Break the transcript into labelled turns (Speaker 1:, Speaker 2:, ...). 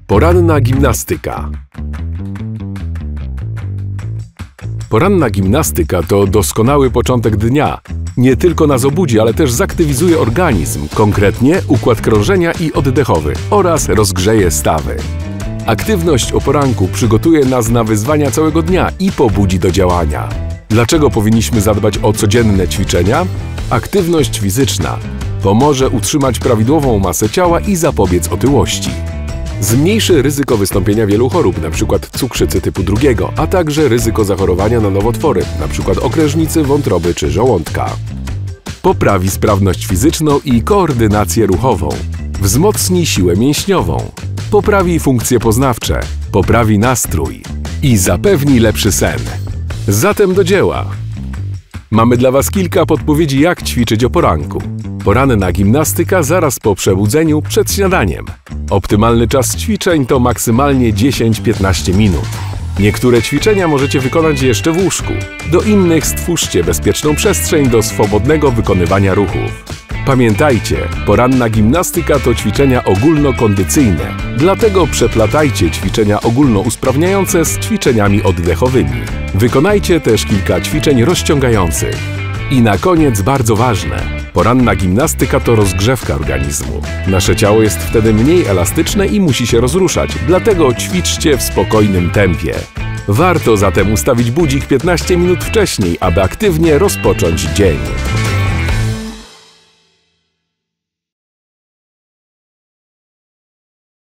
Speaker 1: Poranna gimnastyka. Poranna gimnastyka to doskonały początek dnia. Nie tylko nas obudzi, ale też zaktywizuje organizm, konkretnie układ krążenia i oddechowy oraz rozgrzeje stawy. Aktywność o poranku przygotuje nas na wyzwania całego dnia i pobudzi do działania. Dlaczego powinniśmy zadbać o codzienne ćwiczenia? Aktywność fizyczna pomoże utrzymać prawidłową masę ciała i zapobiec otyłości. Zmniejszy ryzyko wystąpienia wielu chorób, np. cukrzycy typu 2, a także ryzyko zachorowania na nowotwory, np. okrężnicy, wątroby czy żołądka. Poprawi sprawność fizyczną i koordynację ruchową. Wzmocni siłę mięśniową. Poprawi funkcje poznawcze. Poprawi nastrój. I zapewni lepszy sen. Zatem do dzieła! Mamy dla Was kilka podpowiedzi, jak ćwiczyć o poranku. Poranna gimnastyka zaraz po przebudzeniu przed śniadaniem. Optymalny czas ćwiczeń to maksymalnie 10-15 minut. Niektóre ćwiczenia możecie wykonać jeszcze w łóżku. Do innych stwórzcie bezpieczną przestrzeń do swobodnego wykonywania ruchów. Pamiętajcie, poranna gimnastyka to ćwiczenia ogólnokondycyjne. Dlatego przeplatajcie ćwiczenia ogólnousprawniające z ćwiczeniami oddechowymi. Wykonajcie też kilka ćwiczeń rozciągających. I na koniec bardzo ważne. Poranna gimnastyka to rozgrzewka organizmu. Nasze ciało jest wtedy mniej elastyczne i musi się rozruszać, dlatego ćwiczcie w spokojnym tempie. Warto zatem ustawić budzik 15 minut wcześniej, aby aktywnie rozpocząć dzień.